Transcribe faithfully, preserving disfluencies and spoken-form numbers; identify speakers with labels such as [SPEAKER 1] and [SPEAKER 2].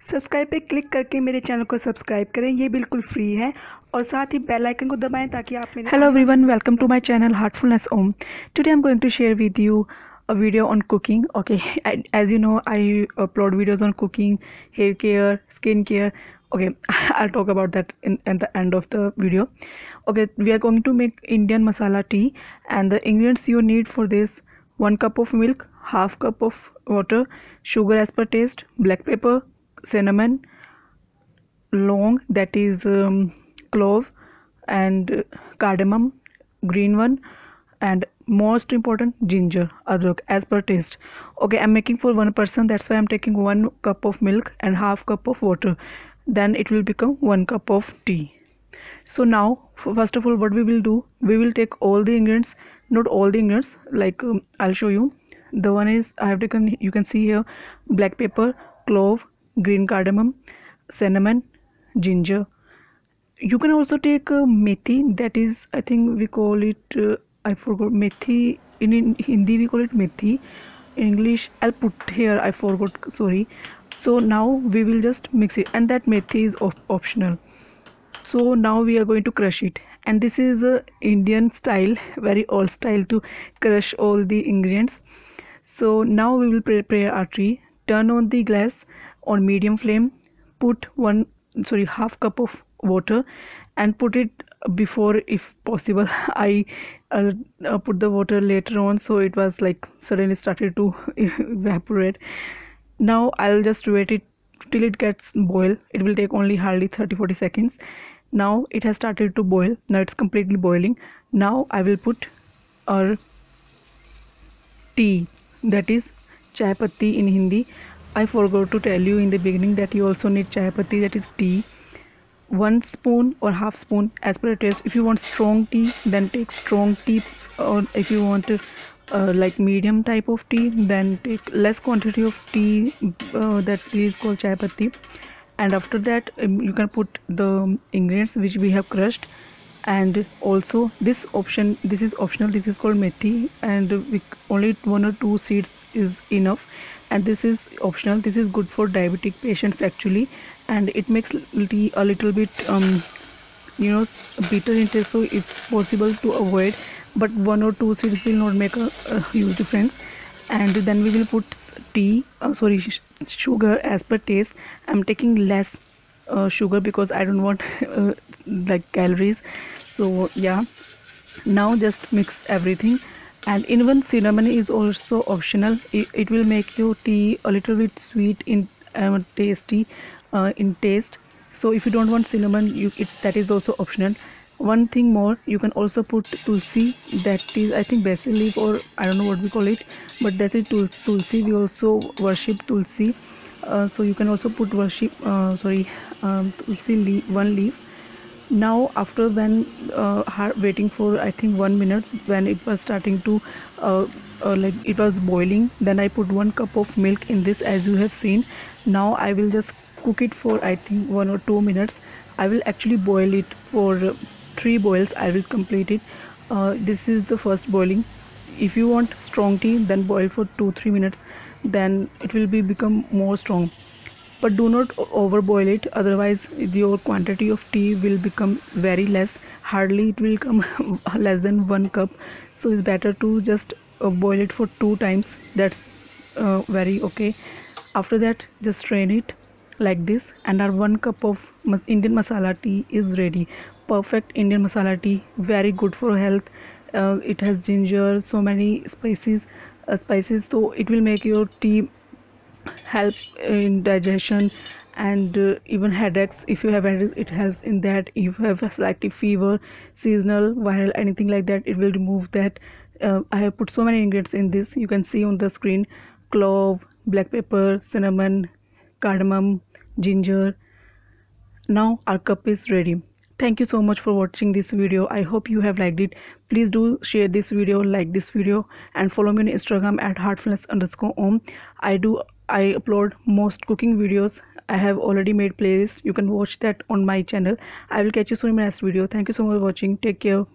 [SPEAKER 1] Subscribe पे click करके मेरे चैनल को सब्सक्राइब करें, ये बिल्कुल फ्री है और साथ ही बेल आइकन को दबाएं ताकि आप मेरे
[SPEAKER 2] Hello everyone, welcome to my channel Heartfulness Om. Today I'm going to share with you a video on cooking. Okay, I, as you know, I upload videos on cooking, hair care, skin care. Okay, I'll talk about that in at the end of the video. Okay, we are going to make Indian masala tea, and the ingredients you need for this: one cup of milk, half cup of water, sugar as per taste, black pepper, cinnamon, long, that is um, clove, and uh, cardamom, green one, and most important, ginger, adrak as per taste. Okay, I'm making for one person, that's why I'm taking one cup of milk and half cup of water. Then it will become one cup of tea. So now, first of all, what we will do, we will take all the ingredients, not all the ingredients, like um, I'll show you. The one is I have taken, you can see here, black pepper, clove, green cardamom, cinnamon, ginger. You can also take uh, methi, that is, I think we call it, uh, I forgot, methi, in, in Hindi we call it methi, in English I'll put here, I forgot, sorry. So now we will just mix it, and that methi is op optional. So now we are going to crush it, and this is a Indian style, very old style to crush all the ingredients. So now we will prepare our tea. Turn on the glass on medium flame, put one sorry half cup of water and put it before, if possible. I uh, uh, put the water later on, so it was like suddenly started to evaporate. Now I'll just wait it till it gets boil. It will take only hardly thirty to forty seconds. Now it has started to boil. Now it's completely boiling. Now I will put our tea, that is chai patti in Hindi. I forgot to tell you in the beginning that you also need chai patti, that is tea. One spoon or half spoon as per taste. If you want strong tea, then take strong tea, or if you want to, uh, like medium type of tea, then take less quantity of tea. Uh, that tea is called chai patti. And after that, um, you can put the ingredients which we have crushed. And also this option, this is optional, this is called methi, and we, only one or two seeds is enough. And this is optional, this is good for diabetic patients actually, and it makes tea a little bit um you know bitter in taste, so if possible to avoid, but one or two seeds will not make a, a huge difference. And then we will put tea uh, sorry sh sugar as per taste. I'm taking less uh, sugar because I don't want uh, like calories, so yeah. Now just mix everything, and even cinnamon is also optional. It, it will make your tea a little bit sweet in uh, tasty uh, in taste. So if you don't want cinnamon, you it that is also optional. One thing more, you can also put tulsi, that is I think basil leaf, or I don't know what we call it, but that is tul tulsi. We also worship tulsi, uh, so you can also put worship uh, sorry um, tulsi leaf, one leaf. Now after when uh, waiting for I think one minute, when it was starting to uh, uh, like it was boiling, then I put one cup of milk in this, as you have seen. Now I will just cook it for I think one or two minutes. I will actually boil it for uh, three boils. I will complete it. Uh, this is the first boiling. If you want strong tea, then boil for two three minutes, then it will be become more strong. But do not over boil it, otherwise your quantity of tea will become very less, hardly it will come less than one cup. So it's better to just uh, boil it for two times. That's uh, very okay. After that, just strain it like this, and our one cup of Indian masala tea is ready. Perfect Indian masala tea, very good for health. Uh, it has ginger, so many spices uh, spices so it will make your tea help in digestion, and uh, even headaches. If you have headaches, it helps in that. If you have a slightly fever, seasonal, viral, anything like that, it will remove that. uh, I have put so many ingredients in this, you can see on the screen: clove, black pepper, cinnamon, cardamom, ginger. Now our cup is ready. Thank you so much for watching this video. I hope you have liked it. Please do share this video, like this video, and follow me on Instagram at heartfulness underscore om. I do I upload most cooking videos. I have already made playlists. You can watch that on my channel. I will catch you soon in my next video. Thank you so much for watching. Take care.